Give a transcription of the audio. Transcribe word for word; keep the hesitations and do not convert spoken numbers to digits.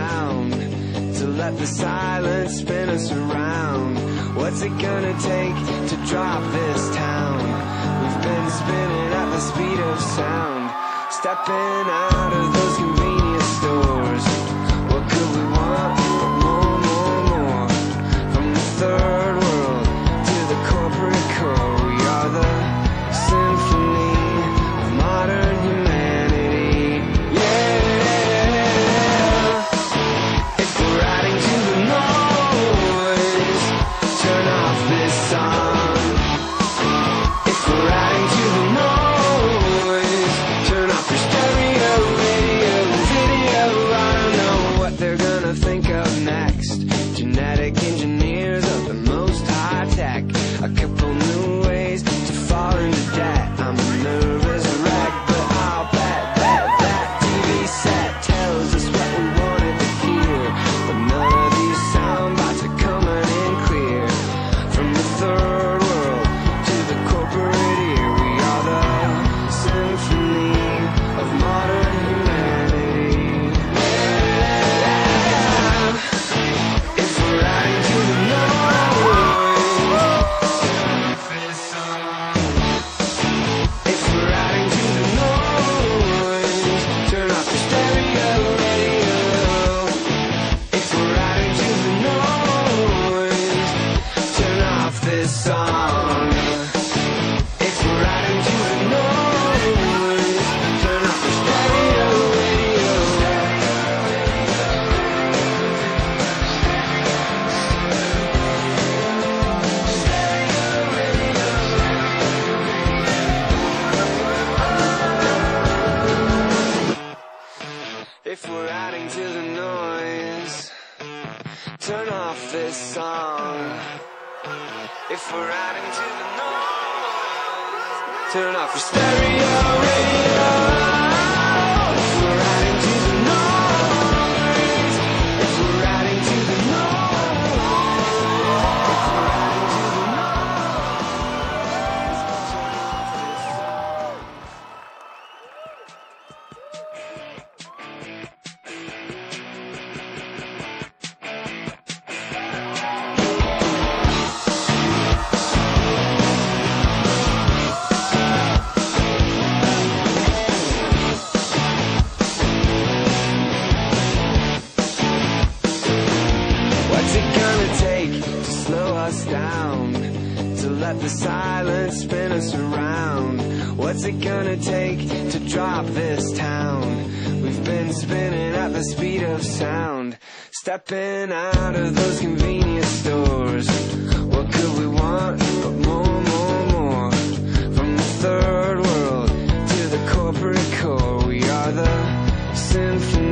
down, to let the silence spin us around. What's it gonna take to drop this town? We've been spinning at the speed of sound, stepping out of those convenience stores. What could we want but more, more, more? From the third world to the corporate core, we are the symphony of modern humanity. Yeah, if we're adding to the noise, turn off this song. If we're adding to the noise, turn off your stereo, radio, video. I don't know what they're gonna think of next. Genetic engineers of the most high tech, a couple new ways to fall into debt. I'm a nervous wreck, but I'll bet, bet that T V set tells us what we wanted to hear. But none of these sound bites are coming in clear. From the third world to the corporate ear, we are the symphony of modern humanity. Yeah. If we're adding to the noise, if we're adding to the noise, turn off the stereo radio. If we're adding to the noise, turn off this song. If we're adding to the noise, turn off the stereo radio. If we're adding to the noise, turn off this song. If we're adding to the noise, turn off your stereo radio. If we're adding to the noise, if we're adding to the noise, if we're adding to the noise, turn off this song. What's it gonna take to slow us down, to let the silence spin us around? What's it gonna take to drop this town? We've been spinning at the speed of sound, stepping out of those convenience stores. What could we want but more, more, more? From the third world to the corporate core, we are the symphony